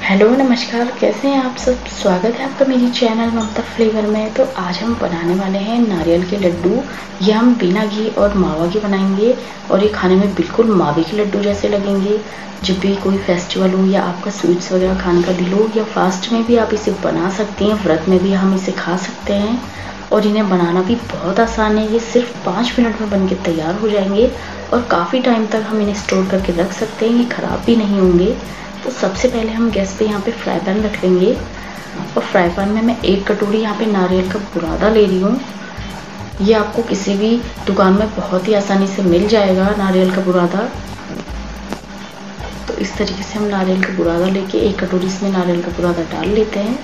Hello नमस्कार, कैसे हैं आप सब। स्वागत है आपका मेरी चैनल ममता फ्लेवर में। तो आज हम बनाने वाले हैं नारियल के लड्डू। ये हम बिना घी और मावा के बनाएंगे और ये खाने में बिल्कुल मावे के लड्डू जैसे लगेंगे। जब भी कोई फेस्टिवल हो या आपका स्वीट्स वगैरह खाने का दिल हो या फास्ट में भी आप इसे बना सकती हैं, व्रत में भी हम इसे खा सकते हैं। और इन्हें बनाना भी बहुत आसान है। ये सिर्फ 5 मिनट में बन के तैयार हो जाएंगे और काफ़ी टाइम तक हम इन्हें स्टोर करके रख सकते हैं। ये ख़राब भी नहीं होंगे। तो सबसे पहले हम गैस पे यहाँ पे फ्राई पैन रख लेंगे और फ्राई पैन में मैं 1 कटोरी यहाँ पे नारियल का बुरादा ले रही हूँ। ये आपको किसी भी दुकान में बहुत ही आसानी से मिल जाएगा नारियल का बुरादा। तो इस तरीके से हम नारियल का बुरादा लेके 1 कटोरी इसमें नारियल का बुरादा डाल लेते हैं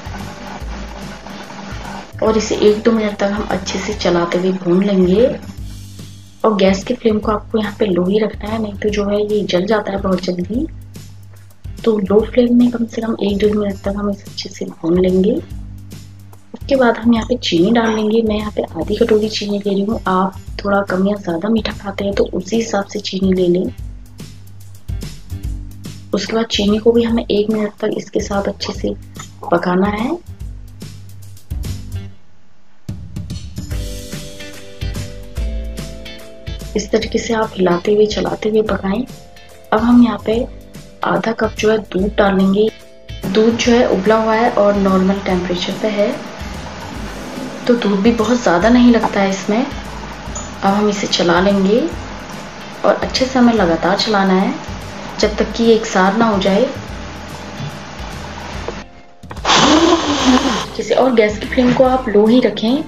और इसे 1-2 मिनट तक हम अच्छे से चलाते हुए भून लेंगे। और गैस की फ्लेम को आपको यहाँ पे लो ही रखना है, नहीं तो जो है ये जल जाता है बहुत जल्दी। तो लो फ्लेम में कम से कम 1-1.5 मिनट तक हम इसे अच्छे से भून लेंगे। उसके बाद हम यहाँ पे चीनी डाल लेंगे। मैं यहाँ पे आधी कटोरी चीनी ले रही हूँ। आप थोड़ा कम या ज़्यादा मीठा खाते हैं तो उसी हिसाब से चीनी ले लें। उसके बाद चीनी को भी हमें 1 मिनट तक इसके साथ अच्छे से पकाना है। इस तरीके से आप हिलाते हुए चलाते हुए पकाएं। अब हम यहाँ पे आधा कप जो है दूध डालेंगे। दूध जो है उबला हुआ है और नॉर्मल टेम्परेचर पे है, तो दूध भी बहुत ज़्यादा नहीं लगता है इसमें। अब हम इसे चला लेंगे और अच्छे से हमें लगातार चलाना है जब तक कि ये एकसार ना हो जाए। और गैस की फ्लेम को आप लो ही रखें।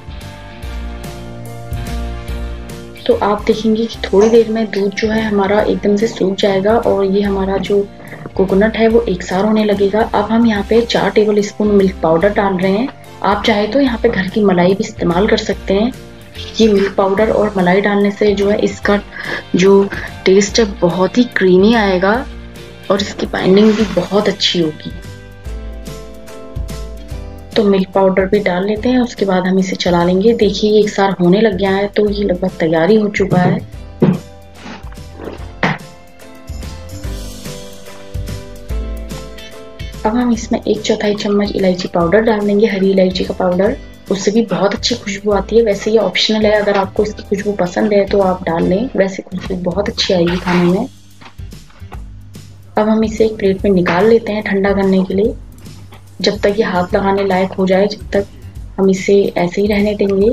तो आप देखेंगे कि थोड़ी देर में दूध जो है हमारा एकदम से सूख जाएगा और ये हमारा जो कोकोनट है वो एकसार होने लगेगा। अब हम यहाँ पे 4 टेबल स्पून मिल्क पाउडर डाल रहे हैं। आप चाहे तो यहाँ पे घर की मलाई भी इस्तेमाल कर सकते हैं। ये मिल्क पाउडर और मलाई डालने से जो है इसका जो टेस्ट है बहुत ही क्रीमी आएगा और इसकी बाइंडिंग भी बहुत अच्छी होगी। तो मिल्क पाउडर भी डाल लेते हैं। उसके बाद हम इसे चला लेंगे। देखिए ये एकसार होने लग गया है, तो ये लगभग तैयारी हो चुका है। अब हम इसमें 1/4 चम्मच इलायची पाउडर डाल देंगे, हरी इलायची का पाउडर। उससे भी बहुत अच्छी खुशबू आती है। वैसे ये ऑप्शनल है, अगर आपको इसकी खुशबू पसंद है तो आप डाल लें। वैसे खुशबू बहुत अच्छी आएगी खाने में। अब हम इसे एक प्लेट में निकाल लेते हैं ठंडा करने के लिए। जब तक ये हाथ लगाने लायक हो जाए, जब तक हम इसे ऐसे ही रहने देंगे।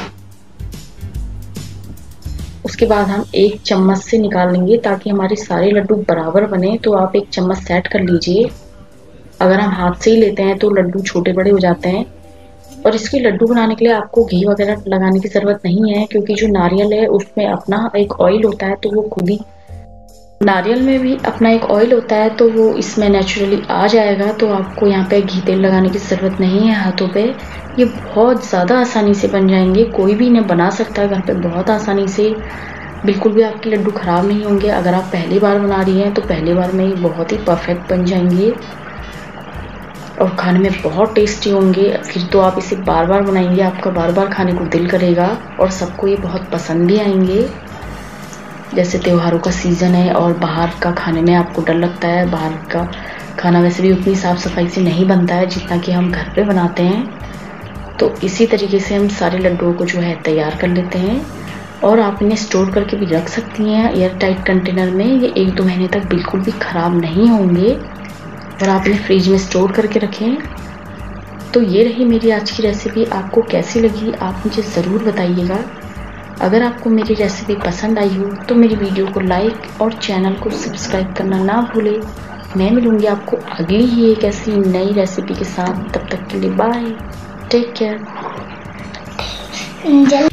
उसके बाद हम 1 चम्मच से निकाल लेंगे ताकि हमारे सारे लड्डू बराबर बने। तो आप 1 चम्मच सेट कर लीजिए। अगर हम हाथ से ही लेते हैं तो लड्डू छोटे बड़े हो जाते हैं। और इसके लड्डू बनाने के लिए आपको घी वगैरह लगाने की ज़रूरत नहीं है, क्योंकि जो नारियल है उसमें अपना एक ऑयल होता है, तो वो खुद ही नारियल में भी अपना एक ऑयल होता है, तो वो इसमें नेचुरली आ जाएगा। तो आपको यहाँ पे घी तेल लगाने की ज़रूरत नहीं है हाथों पे। ये बहुत ज़्यादा आसानी से बन जाएंगे। कोई भी इन्हें बना सकता है घर पे बहुत आसानी से। बिल्कुल भी आपके लड्डू ख़राब नहीं होंगे। अगर आप पहली बार बना रही हैं तो पहली बार में ये बहुत ही परफेक्ट बन जाएंगे और खाने में बहुत टेस्टी होंगे। फिर तो आप इसे बार बार बनाएंगे, आपका बार बार खाने को दिल करेगा और सबको ये बहुत पसंद भी आएंगे। जैसे त्योहारों का सीज़न है और बाहर का खाने में आपको डर लगता है। बाहर का खाना वैसे भी उतनी साफ़ सफाई से नहीं बनता है जितना कि हम घर पे बनाते हैं। तो इसी तरीके से हम सारे लड्डुओं को जो है तैयार कर लेते हैं और आप इन्हें स्टोर करके भी रख सकती हैं एयर टाइट कंटेनर में। ये 1-2 महीने तक बिल्कुल भी ख़राब नहीं होंगे और आप इन्हें फ्रिज में स्टोर करके रखें। तो ये रही मेरी आज की रेसिपी। आपको कैसी लगी आप मुझे ज़रूर बताइएगा। अगर आपको मेरी रेसिपी पसंद आई हो तो मेरी वीडियो को लाइक और चैनल को सब्सक्राइब करना ना भूलें। मैं मिलूँगी आपको अगली ही एक ऐसी नई रेसिपी के साथ। तब तक के लिए बाय, टेक केयर।